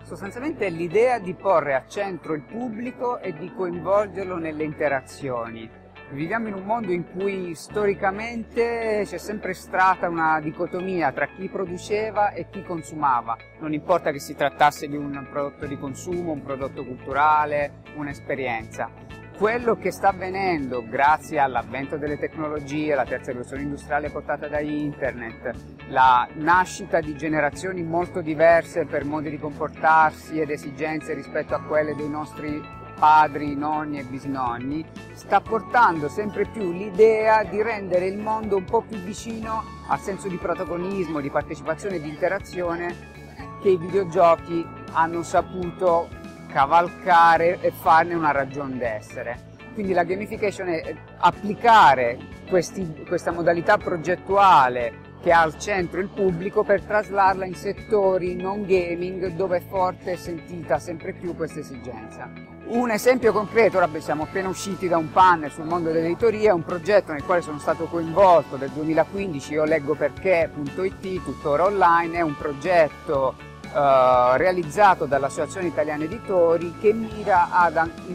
Sostanzialmente è l'idea di porre al centro il pubblico e di coinvolgerlo nelle interazioni. Viviamo in un mondo in cui storicamente c'è sempre stata una dicotomia tra chi produceva e chi consumava. Non importa che si trattasse di un prodotto di consumo, un prodotto culturale, un'esperienza. Quello che sta avvenendo grazie all'avvento delle tecnologie, la terza rivoluzione industriale portata da internet, la nascita di generazioni molto diverse per modi di comportarsi ed esigenze rispetto a quelle dei nostri padri, nonni e bisnonni, sta portando sempre più l'idea di rendere il mondo un po' più vicino al senso di protagonismo, di partecipazione e di interazione che i videogiochi hanno saputo cavalcare e farne una ragion d'essere. Quindi la gamification è applicare questa modalità progettuale che ha al centro il pubblico per traslarla in settori non gaming dove è forte e sentita sempre più questa esigenza. Un esempio concreto, ora siamo appena usciti da un panel sul mondo dell'editoria, un progetto nel quale sono stato coinvolto del 2015, io leggo perché.it, tuttora online, è un progetto realizzato dall'Associazione Italiana Editori che mira ad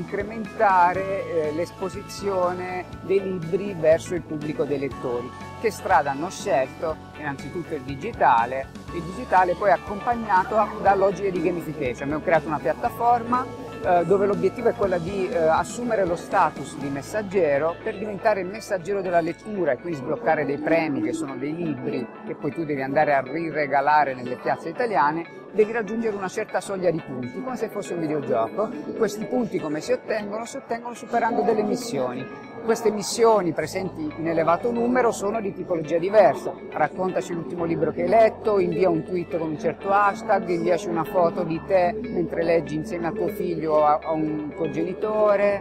incrementare l'esposizione dei libri verso il pubblico dei lettori. Che strada hanno scelto? Innanzitutto il digitale poi accompagnato da logiche di gamification. Abbiamo creato una piattaforma dove l'obiettivo è quello di assumere lo status di messaggero per diventare il messaggero della lettura e quindi sbloccare dei premi che sono dei libri che poi tu devi andare a riregalare nelle piazze italiane. Devi raggiungere una certa soglia di punti, come se fosse un videogioco. Questi punti come si ottengono? Si ottengono superando delle missioni. Queste missioni presenti in elevato numero sono di tipologia diversa. Raccontaci l'ultimo libro che hai letto, invia un tweet con un certo hashtag, inviaci una foto di te mentre leggi insieme a tuo figlio o a un tuo genitore,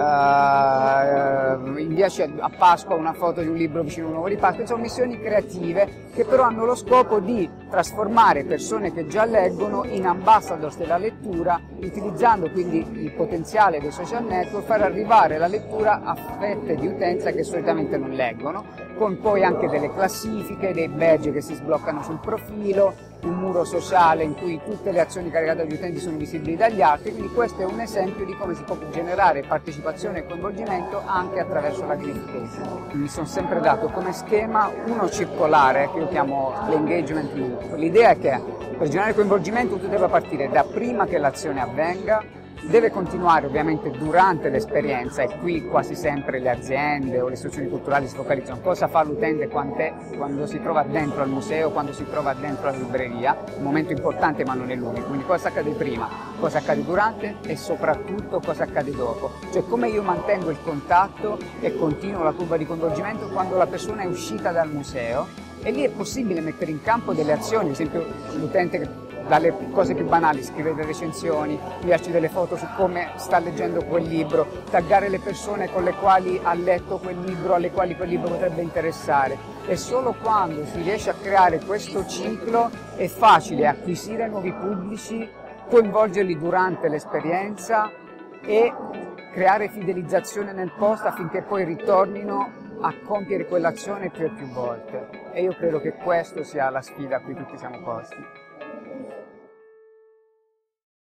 inviaci a Pasqua una foto di un libro vicino a un uovo di Pasqua. Sono missioni creative che però hanno lo scopo di trasformare persone che già leggono in ambassadors della lettura, utilizzando quindi il potenziale dei social network, far arrivare la lettura a fette di utenza che solitamente non leggono, con poi anche delle classifiche, dei badge che si sbloccano sul profilo, un muro sociale in cui tutte le azioni caricate dagli utenti sono visibili dagli altri. Quindi questo è un esempio di come si può generare partecipazione e coinvolgimento anche attraverso la gamification. Mi sono sempre dato come schema uno circolare che io chiamo l'engagement loop. L'idea è che per generare coinvolgimento tu debba partire da prima che l'azione avvenga, deve continuare ovviamente durante l'esperienza, e qui quasi sempre le aziende o le istituzioni culturali si focalizzano cosa fa l'utente quando si trova dentro al museo, quando si trova dentro alla libreria, un momento importante ma non è l'unico. Quindi cosa accade prima, cosa accade durante e soprattutto cosa accade dopo, cioè come io mantengo il contatto e continuo la curva di coinvolgimento quando la persona è uscita dal museo. E lì è possibile mettere in campo delle azioni, ad esempio l'utente che dalle cose più banali scrive delle recensioni, inviarci delle foto su come sta leggendo quel libro, taggare le persone con le quali ha letto quel libro, alle quali quel libro potrebbe interessare. E solo quando si riesce a creare questo ciclo è facile acquisire nuovi pubblici, coinvolgerli durante l'esperienza e creare fidelizzazione nel post affinché poi ritornino a compiere quell'azione più e più volte. E io credo che questa sia la sfida a cui tutti siamo posti.